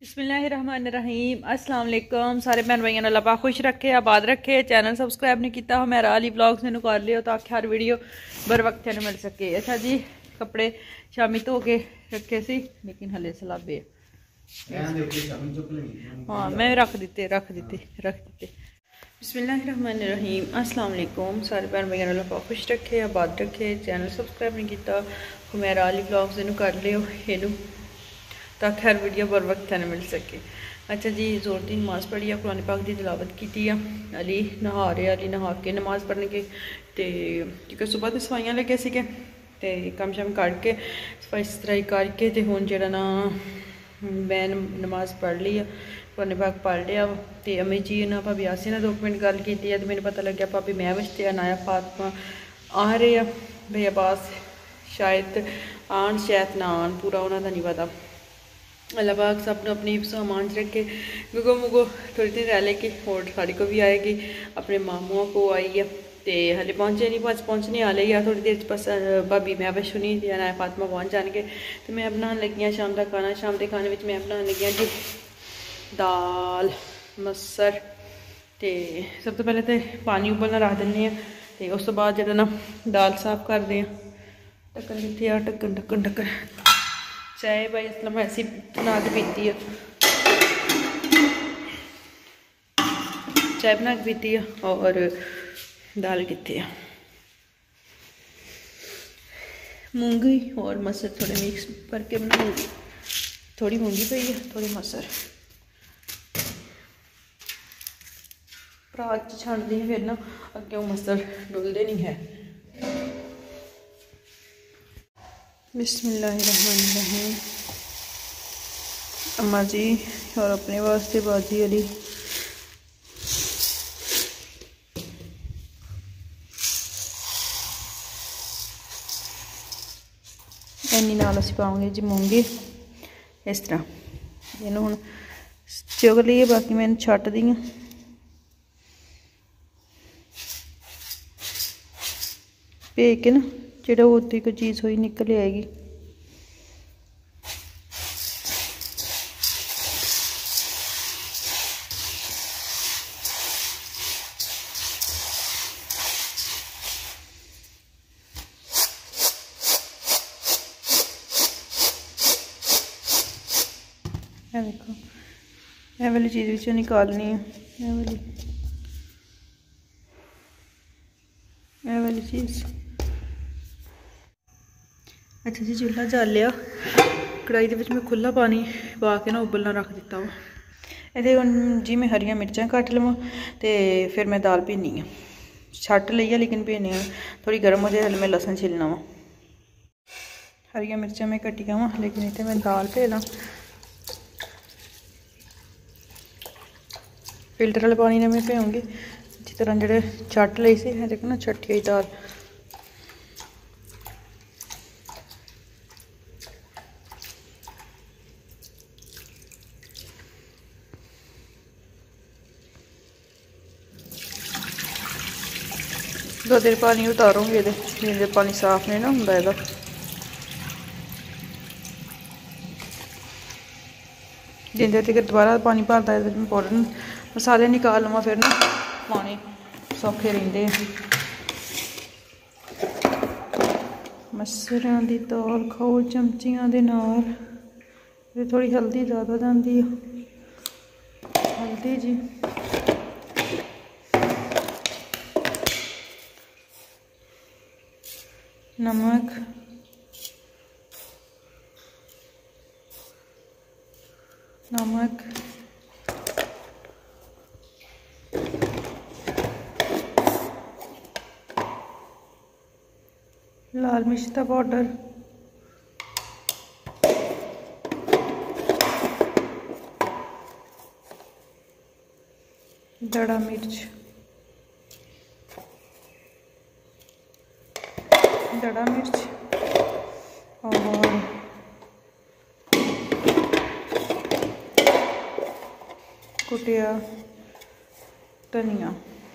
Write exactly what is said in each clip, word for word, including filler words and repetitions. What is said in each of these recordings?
बिस्मिल्लाहिर्रहमानिर्रहीम अस्सलाम वालेकुम सारे भैन भाइयों ने अल्लाह पाक खुश रखे आबाद रखे। चैनल सबसक्राइब नहीं किया हो मेरा अली व्लॉग्स मैंने कर लियो ताकि हर वीडियो बर वक्त तेन मिल सके। अच्छा जी कपड़े शामी धो के रखे सी लेकिन हले सलाबे हाँ मैं रख दिते रख दिते रख दिते। बिस्मिल्लाहिर्रहमानिर्रहीम अस्सलाम वालेकुम सारे भैन भाइयों ने अल्लाह पाक खुश रखे आबाद रखे। चैनल सबसक्राइब नहीं किया हो मेरा अली व्लॉग्स मैंने कर लियो इनू ताकि हर वीडियो बर वक्त तेन मिल सके। अच्छा जी जोर दी नमाज़ पढ़ी है कुरान पाक की तिलावत की। अली नहा रहे अली नहा के नमाज़ पढ़ने के क्योंकि सुबह तो सफाइयाँ लगे थे तो कम शम करके सफाई सफाई करके तो हूँ जरा ना मैं नमाज़ पढ़ ली है कुरान पाक पढ़ लिया। तो अम्मी जी ना भाभी आसी ने दो मिनट गल की है तो मैंने पता लग्या भाभी मैं बचते आनाया फातमा आ रहे हैं भैया बास शायद आन शायद ना आन पूरा उन्होंने नहीं पता। अल्लाह पाक सब ने अपनी सामान च रखे गुगो मुगो थोड़ी देर रह लेगी और साड़ी को भी आएगी अपने मामुआ को आई है तो हले पहुँचे नहीं बस पहुँचने वाले या थोड़ी देर बस भाभी मैं बस सुनी ना फातमा पहुँच जाएंगे। तो मैं बनाने लगी शाम का खाना शाम के खाने में मैं बनाने लगी जी दाल मसर। तो सब तो पहले तो पानी उबलना रख दें तो उस तो बाद जो ना दाल साफ कर दें ढक्कन कितने आ ढक्कन ढक्कन ढक्कन चाय भाई असलम ऐसी बना के पीती है चाय बना के पीती है और दाल कितने है मूंगी और मसर थोड़े मिक्स करके बनाऊंगी। थोड़ी मूंगी पई है थोड़ी मसर भरा छंड दी फिर ना अगे मसर डुलते नहीं है। बिस्मिल्लाहिर्रहमानिर्रहीम अम्मा जी और अपने वास्ते बाजी अली इन्नी नाल असीं पावांगे जी मूंगी इस तरह इनू हुण चुग लीए बाकी मैं छट दी हाँ। भेज के ना जो उत्ती कोई चीज़ हुई निकल आएगी। ये देखो ये वाली चीज़ विचों निकालनी है ये वाली ये वाली चीज़। अच्छा जी चूल्हा जल लिया कढ़ाई के मैं खुला पानी पा के ना उबलना रख दिता वा ये जी मैं हरिया मिर्चां कट लवां तो फिर मैं दाल भीनी हाँ छट ली है लेकिन भीनी हाँ थोड़ी गर्म हो जाए हल मैं लसन छिलना वा हरिया मिर्चां मैं कटिया वा लेकिन इतने मैं दाल भे ला फिल्टर वाले पानी ने मैं भ्योंगी अच्छी तरह जोड़े छट ली सी देखो ना छठी हुई दाल। दो देर पानी उतारूंगी ये पानी साफ नहीं ना होंगे ਇਹਦਾ जिन्ने देर तक दोबारा पानी भरता है मैं पाउडर मसाले निकाल लवां फिर ना पानी सौखे रहिंदे मसरां दी दाल खाओ चमचियां दे नाल थोड़ी हल्दी ज़्यादा जाती है हल्दी जी नमक नमक लाल मिर्च का पाउडर दड़ा मिर्च दड़ा मिर्च और कुटिया धनिया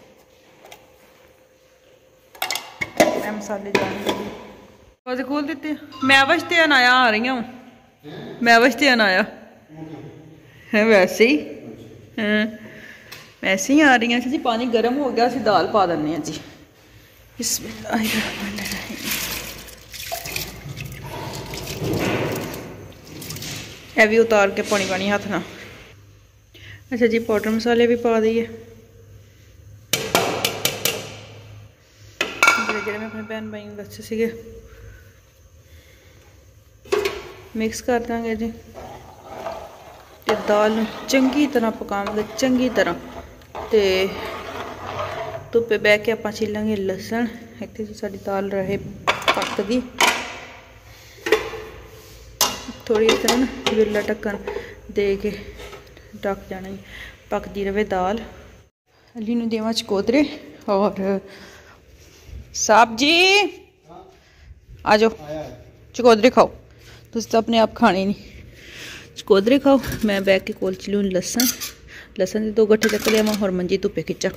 मसाले जाने खोल देते मैं बचते अनाया आ रही हूँ मैं बचते अनाया है वैसे ही हाँ वैसे ही आ रही हैं। अच्छा जी पानी गर्म हो गया, असं दाल पा दें जी। बिस्मिल्लाहिर्रहमानिर्रहीम। है भी उतार के पानी पानी हाथ ना। अच्छा जी पाउडर मसाले भी पा दिए जो मैं अपने भैन भाई दसे सीगे। मिक्स कर देंगे जी ते दाल चंगी तरह पकावांगे, चंगी तरह। तो धुप्पे बह के आप छीलांगे लसन। इतने जी साड़ी दाल रहे पकदी थोड़ी इस तरह ना विरला ढक्कन दे के ढक जाना, पकती रहे दाल। अली नूं देवां चकोतरे और साहब जी आ जाओ चकोतरे खाओ, तुम तो अपने आप खाने नहीं। चकोतरे खाओ, मैं बैठ के कोल चलूँ लसन लसन के दो गट्ठे चक लिया और मंजी धुप्पे खिंचा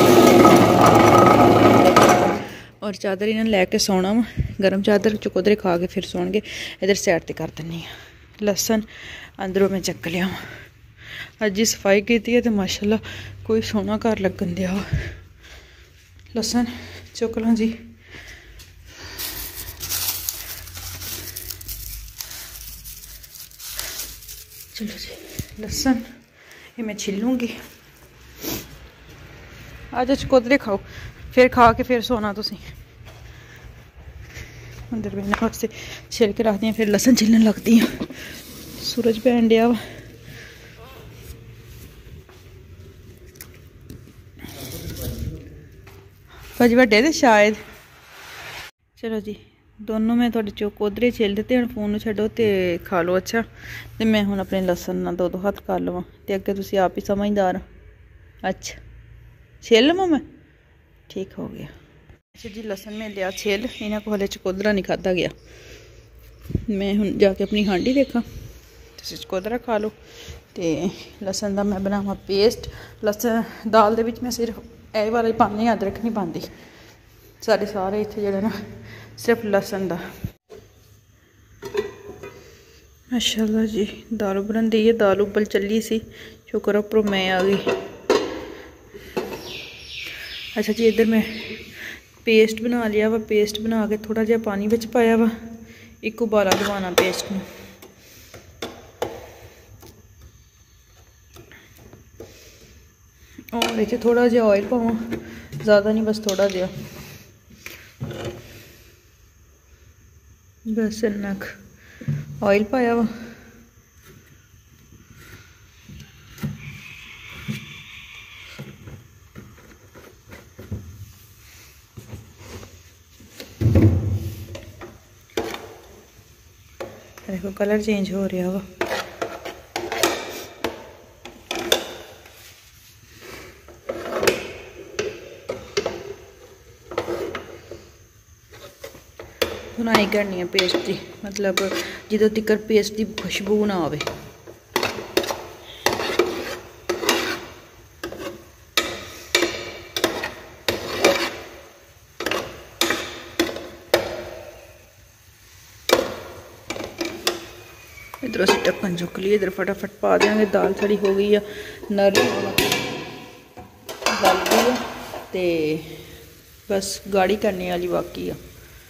और चादर इन्हें लैके सोना वा। गर्म चादर चकोतरे खा के फिर सौणगे। इधर सैड ते कर दिनी लसन अंदरों मैं चक लिया। अज जी सफाई की है तो माशाल्लाह कोई सोना घर लगन दिया। लसन चुक लो जी। चलो जी लसन ये मैं छिलूँगी। आज चकोतरे खाओ फिर खा के फिर सोना तुसी। अंदर बहने वास्ते छिल के रख दियाँ फिर लसन छिलन लगती हैं। सूरज पैन दिया वा। भाजी वड्डे ते शायद। चलो जी दोनों मैं थोड़े चकोतरे छिल दिते। हम फोन छड्डो तो खा लो। अच्छा तो मैं हुण अपने लसन ना दो दो हाथ कर लवां तो अगे तुसी आप ही समझदार। अच्छा छिल लवां मैं, ठीक हो गया। अच्छा जी लसन में लिया छिल, इन्होंने को हले चकोतरा नहीं खादा गया। मैं हुण जाके अपनी हांडी देखा, तुसी चकोतरा खा लो। तो लसन का मैं बनावा पेस्ट। लसन दाल दे विच मैं सिर्फ ए वाला ही पानी, अदरक नहीं पाती। सारे सारे इत्थे जेहड़ा ना सिर्फ लसन दा। माशाल्लाह जी दाल उबलन दी है। दाल उबल चली सी, शुक्र उपरों मैं आ गई। अच्छा जी इधर मैं पेस्ट बना लिया वा। पेस्ट बना के थोड़ा जिहा पानी विच पाया वा। एक उबाला दवाना पेस्ट में। और इसे थोड़ा जिहा ऑयल पावां, ज़्यादा नहीं बस थोड़ा जिहा, बस इन्ना ऑयल पाया वा। देखो कलर चेंज हो रहा वा। बुनाई करनी है पेस्ट की, मतलब जो तक पेस्ट की खुशबू ना आवे। इधर अस ढक्कन चुक लिए, इधर फटाफट पा देंगे। दाल साड़ी हो गई है नरम गल गई है तो बस गाढ़ी करने वाली बाकी है।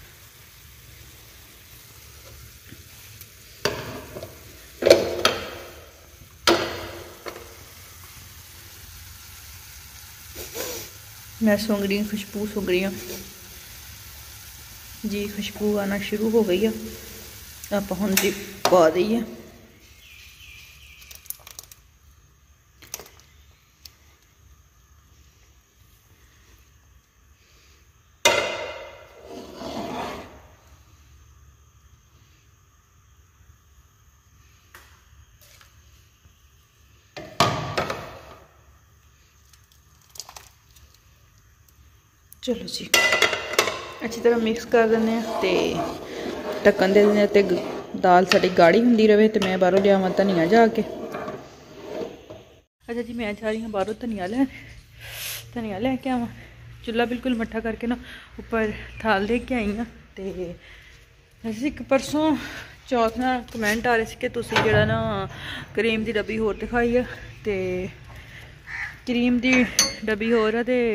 मैं सूंघ रही हूँ खुशबू, सूंघ रही हूँ जी, खुशबू आना शुरू हो गई है। आप हम जी पा दी है। चलो जी अच्छी तरह मिक्स कर दें तो ढक्कन दे दें तो दाल साड़ी गाढ़ी होंदी रहे। तो मैं बाहरों लियावां धनिया जाके। अच्छा जी मैं जा रही हूँ बाहरों धनिया ले धनिया लैके आवां। चुल्हा बिल्कुल मट्ठा करके ना ऊपर थाल दे के आई हाँ। तो एक परसों चौथ ना कमेंट आ रहे थे कि तुसी जिहड़ा ना क्रीम की डब्बी होर दिखाई है, तो क्रीम की डब्बी होर है, तो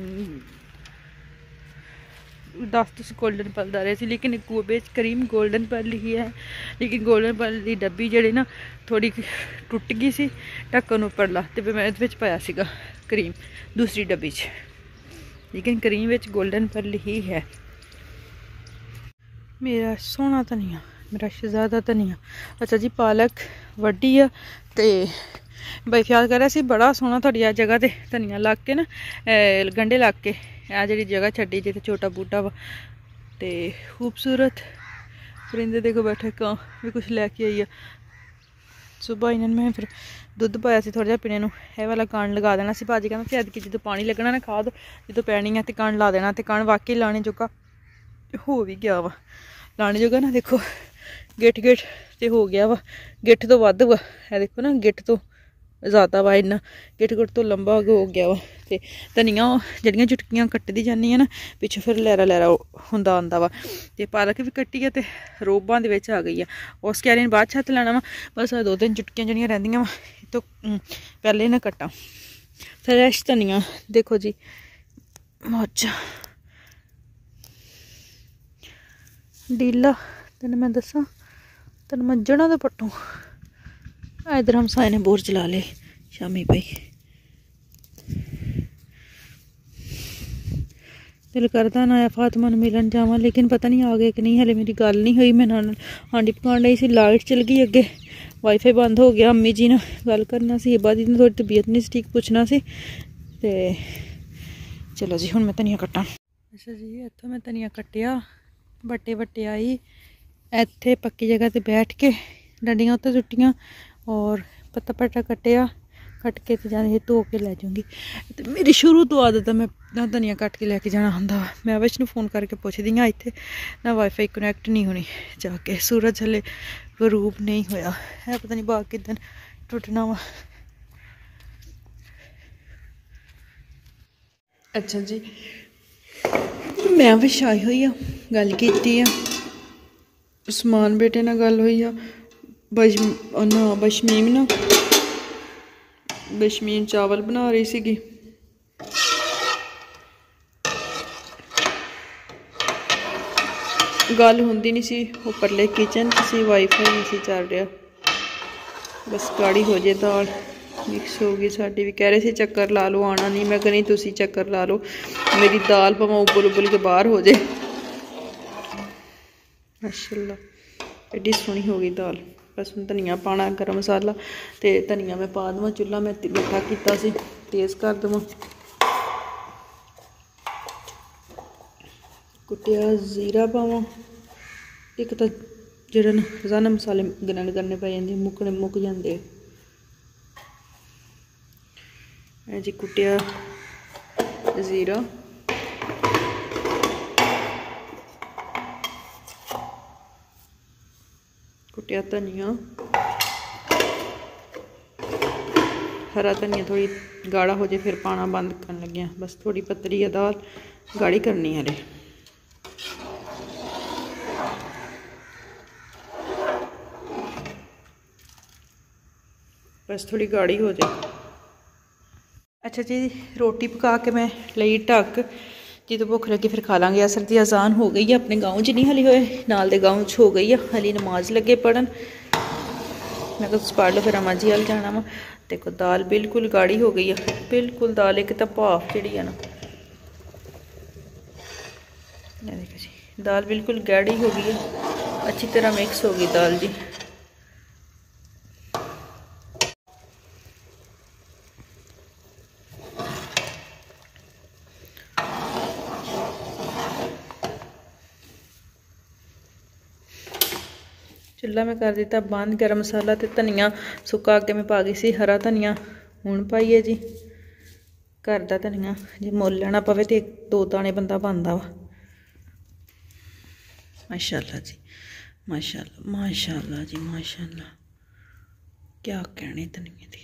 दस तुसी गोल्डन पल दा रहे थे, लेकिन बिच क्रीम गोल्डन पल ही है, लेकिन गोल्डन पल की डब्बी जिहड़ी ना थोड़ी टुट गई सी ढक्कन उपरला, तो मैं इहदे विच पाया सीगा क्रीम दूसरी डब्बी च, लेकिन क्रीम विच गोल्डन पल ही है। मेरा सोहना धनिया, मेरा शहजादा धनिया। अच्छा जी, पालक वड्डी आ ते बई ख्याल कर रहा सी बड़ा सोहना थोड़ी आ जगह ते धनिया लग के ना गंढे लग के आ जी जगह छड्डी जिते छोटा बूटा वा, ते खूबसूरत परिंदे देखो बैठे, कां भी कुछ लैके आई है। सुबह इन्होंने मैं फिर दुद्ध पाया सी थोड़ा जिहा पीने नूं, एह वाला कण लगा देना सी। भाजी कहना ऐतकी जो पानी लगना ना खाद जो पैनी है तो कण ला देना, तो कण वाकई लाने जोगा हो भी गया वा, लाने जोगा ना देखो गिठ गिठ तो हो गया वा, गिठ तो वध वा, है देखो ना गिठ तो ज़्यादा वा, इन्ना गिठ गिठ तो लंबा हो गया वा। तो धनिया जड़ियाँ चुटकियाँ कट्टदी जानी है ना पिछों फिर लैरा लैरा होंदा आंदा वा, ते पालक भी कट्टी है, तो रोबां दे विच आ गई है। उस क्यारी ने बाद छत्त लैना वा, बस दो तीन चुटकियाँ जड़ियाँ रहिंदियां वा, तो पहले ना कट्टां। फ्रैश धनिया देखो जी, मौजा डीला, तेन मैं दसा तेन मैं जड़ा तो पट्टू। इधर हम साए ने बोर चला ले शामी पई, दिल करदा ना फातिमा नूं मिलन जावां, लेकिन पता नहीं आ गए कि नहीं, हले मेरी गल नहीं हुई। मैं नाल हांडी पकान लई सी, लाइट चल गई अगे, वाईफाई बंद हो गया। अम्मी जी ने गल करना सी, अब्बा जी ने थोड़ी तबीयत नहीं ठीक पुछना सी, ते चलो जी हुण मैं धनिया कट्टां। अच्छा जी, इत्थों मैं धनिया कट्टिया, बट्टे बट्टे आई, इत्थे पक्की जगह ते बैठ के डंडियां उत्ते सुट्टियां और पत्ता पत्ता कट्टिया, कट के तो जाने धो के लै जाऊँगी। तो मेरी शुरू तो आदत है, मैं ना धनिया कट के लैके जाना होंदा। मैं विच नूं फोन करके पुछदी हाँ, इत्थे ना वाईफाई कनैक्ट नहीं होनी जाके, सूरज हले गरूब नहीं होया है, पता नहीं बाग किदन टुटना वा। अच्छा जी, मैं विच आई हुई आ, गल कीती आ, उस्मान बेटे नाल गल हुई आ, बश ना बशमीम ना बशमीम चावल बना रही सीगी, गल होंदी नहीं सी, उपरले किचन सी, वाईफाई नहीं सी चल रहा, बस गाड़ी हो जाए दाल मिक्स हो गई साड़ी भी। कह रहे थे चक्कर ला लो, आना नहीं, मैं कहीं तुसी चक्कर ला लो, मेरी दाल भावें उबल उबल के बाहर हो जाए। माशाल्लाह एडी सोहनी हो गई दाल। बस हुण धनिया पाना, गर्म मसाला, तो धनिया मैं पा देवां, चुल्हा मैं मिठा कीता सी, तेज़ कर देवां, कुटिया जीरा पावां, एक तो जेह्ड़े न रोज़ाना मसाले ग्राइंड करने पै जांदे, मुक्कने मुक्क जांदे है जी। कुटिया जीरा, कुटिया धनिया, हरा धनिया थोड़ी गाढ़ा हो जाए फिर पाना बंद करन लगे, बस थोड़ी पतली है दाल, गाढ़ी करनी है हले। बस थोड़ी गाढ़ी हो जाए। अच्छा जी, रोटी पका के मैं लई ढक, जो भुख लगी फिर खा लांगे। असर की अजान हो गई है, अपने गाँव च नहीं हली होए, नाल दे गाँव च हो गई है, हली नमाज लगे पढ़न। मैं तुस पढ़ लो फिर अम्मा जी हल जाना वा। देखो दाल बिल्कुल गाढ़ी हो गई है, बिल्कुल दाल एक तो भाफ जी है ना, देखो जी दाल बिल्कुल गाढ़ी हो गई है, अच्छी तरह मिक्स हो गई दाल जी। चुल्हा में कर दिता बंद, गर्म मसाला तो धनिया सुक्का अगे मैं पा गई सी, हरा धनिया हुण पाइए जी। घर का धनिया जे मुल लेना पवे तो एक दो दाने बंदा पांदा वा। माशाल्लाह जी, माशाल्लाह माशाल्लाह जी, माशाल्लाह क्या कहने धनिया दी।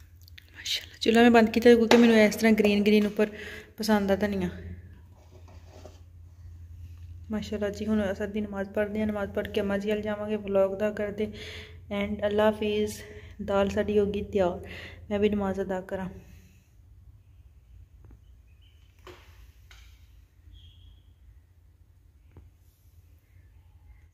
माशाल्लाह चूल्हा में बंद किया क्योंकि मैंने इस तरह ग्रीन ग्रीन उपर पसंद आ धनिया। माशाल्लाह जी हुण असां दी नमाज़ पढ़दे हैं, नमाज़ पढ़ के अम्मा जी अल जावांगे, व्लॉग दा करदे एंड अल्लाह हाफिज़। दाल साडी होगी तैयार, मैं भी नमाज अदा करा।